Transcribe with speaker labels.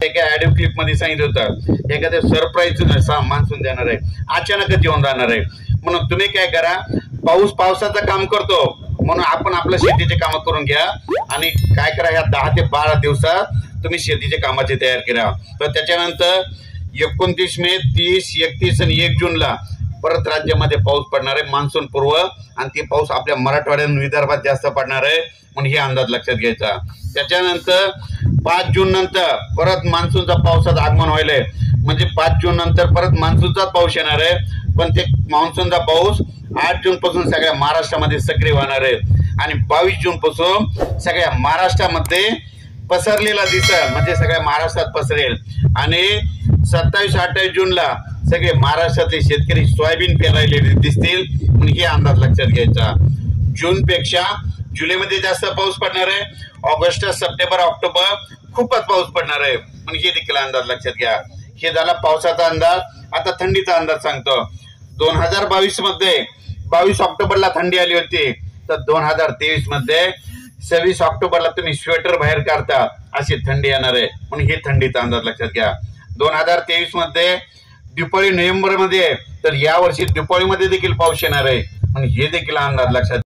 Speaker 1: एका audio clip मध्ये सांगितलं होतं एखाद्या सरप्राईज मान्सून देणार आहे, अचानकच येऊन जाणार आहे. म्हणून तुम्ही काय करा, पाऊस पावसाचं काम करतो म्हणून आपण आपल्या शेतीचे काम करून घ्या आणि काय करा, ह्या 10 ते 12 दिवसात तुम्ही शेतीचे कामाची तयारी करा. तर त्याच्यानंतर 29 मे, 30, 31 आणि 1 जूनला परत राज्यामध्ये पाऊस पडणार आहे मान्सून पूर्व, आणि ते पाऊस आपल्या मराठवाड्यात विदर्भात जास्त पडणार आहे म्हणून हे अंदाज लक्षात घ्यायचा. त्याच्यानंतर 5 जून नंतर परत मान्सूनचा पावसाचं आगमन व्हायलंय, म्हणजे 5 जून नंतर परत मान्सूनचा पाऊस येणार आहे. पण ते मान्सूनचा पाऊस 8 जून पासून सगळ्या महाराष्ट्रामध्ये सक्रिय होणार आहे आणि 22 जून पासून सगळ्या महाराष्ट्रामध्ये पसरलेला दिसेल, म्हणजे सगळ्या महाराष्ट्रात पसरेल. आणि 27-28 जूनला सगळे महाराष्ट्रातले शेतकरी सोयाबीन पेरायले दिसतील म्हणून हे अंदाज लक्षात घ्यायचा. जून पेक्षा जुलैमध्ये जास्त पाऊस पडणार आहे, ऑगस्ट, सप्टेंबर, ऑक्टोबर खूपच पाऊस पडणार आहे म्हणून हे देखील अंदाज लक्षात घ्या. हे झाला पावसाचा अंदाज. आता थंडीचा अंदाज सांगतो. 2022 मध्ये 22 ऑक्टोबरला थंडी आली होती, तर 2023 मध्ये 26 ऑक्टोबरला तुम्ही स्वेटर बाहेर काढता अशी थंडी येणार आहे म्हणून हे थंडीचा अंदाज लक्षात घ्या. 2023 मध्ये दिवाळी नोव्हेंबर मध्ये, तर या वर्षी दिवाळीमध्ये देखील पाऊस येणार आहे म्हणून हे देखील अंदाज लक्षात